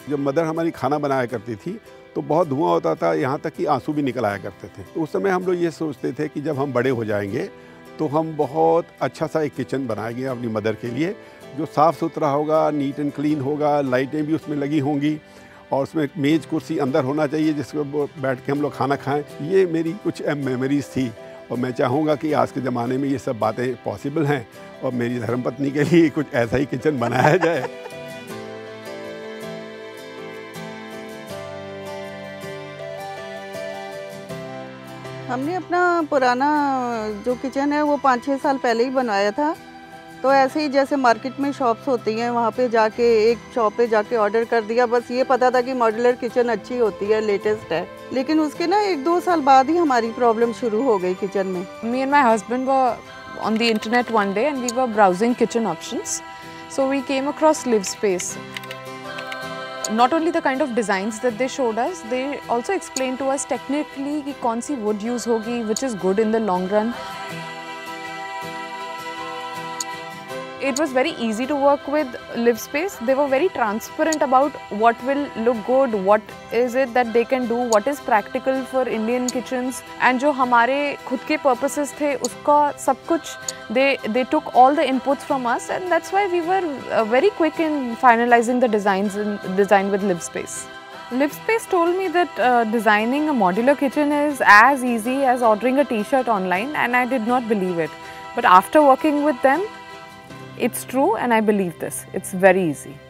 जब मदर हमारी खाना बनाया करती थी तो बहुत धुआं होता था, यहाँ तक कि आंसू भी निकल आया करते थे। तो उस समय हम लोग ये सोचते थे कि जब हम बड़े हो जाएंगे तो हम बहुत अच्छा सा एक किचन बनाएंगे अपनी मदर के लिए, जो साफ़ सुथरा होगा, नीट एंड क्लीन होगा, लाइटें भी उसमें लगी होंगी और उसमें मेज़ कुर्सी अंदर होना चाहिए जिसको बैठ के हम लोग खाना खाएं। ये मेरी कुछ मेमोरीज़ थी और मैं चाहूँगा कि आज के ज़माने में ये सब बातें पॉसिबल हैं और मेरी धर्मपत्नी के लिए कुछ ऐसा ही किचन बनाया जाए। हमने अपना पुराना जो किचन है वो 5-6 साल पहले ही बनवाया था। तो ऐसे ही जैसे मार्केट में शॉप्स होती हैं, वहाँ पे जाके एक शॉप पे जाके ऑर्डर कर दिया। बस ये पता था कि मॉड्यूलर किचन अच्छी होती है, लेटेस्ट है। लेकिन उसके ना 1-2 साल बाद ही हमारी प्रॉब्लम शुरू हो गई किचन में। Me and my husband were on the internet one day and we were browsing kitchen options. So we came across Livspace. Not only the kind of designs that they showed us, they also explained to us technically कि कौन सी wood use होगी, which is good in the long run. It was very easy to work with Livspace. They were very transparent about what will look good, what is it that they can do, what is practical for Indian kitchens, and जो हमारे खुद के purposes थे उसका सब कुछ they took all the inputs from us, and that's why we were very quick in finalizing the design with Livspace. Livspace told me that designing a modular kitchen is as easy as ordering a t-shirt online, and I did not believe it. But after working with them, it's true and I believe this. It's very easy.